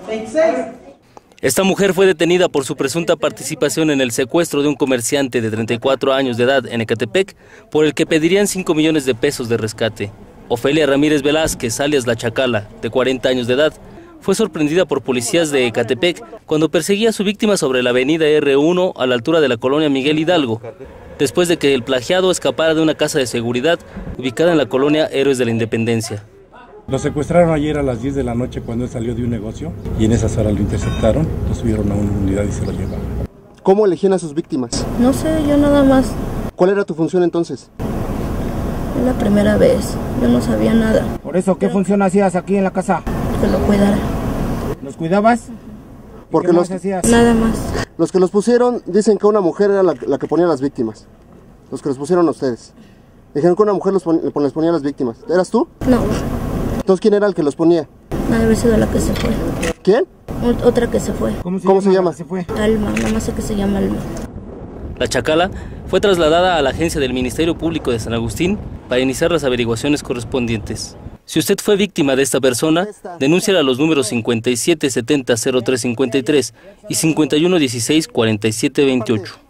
Esta mujer fue detenida por su presunta participación en el secuestro de un comerciante de 34 años de edad en Ecatepec, por el que pedirían 5 millones de pesos de rescate. Ofelia Ramírez Velázquez, alias La Chacala, de 40 años de edad, fue sorprendida por policías de Ecatepec cuando perseguía a su víctima sobre la avenida R1 a la altura de la colonia Miguel Hidalgo, después de que el plagiado escapara de una casa de seguridad ubicada en la colonia Héroes de la Independencia. Lo secuestraron ayer a las 10 de la noche cuando él salió de un negocio y en esas horas lo interceptaron, lo subieron a una unidad y se lo llevaron. ¿Cómo elegían a sus víctimas? No sé, yo nada más. ¿Cuál era tu función entonces? Es la primera vez, yo no sabía nada. Por eso, ¿qué función hacías aquí en la casa? Que lo cuidara. ¿Los cuidabas? Porque ¿Qué más hacías? Nada más. Los que los pusieron dicen que una mujer era la que ponía a las víctimas. Los que los pusieron a ustedes. Dijeron que una mujer les ponía a las víctimas. ¿Eras tú? No. Entonces, ¿quién era el que los ponía? Debe haber sido la que se fue. ¿Quién? Otra que se fue. ¿Cómo se llama? Se fue. Alma, nada más sé que se llama Alma. La Chacala fue trasladada a la agencia del Ministerio Público de San Agustín para iniciar las averiguaciones correspondientes. Si usted fue víctima de esta persona, denúnciala a los números 5770-0353 y 5116-4728.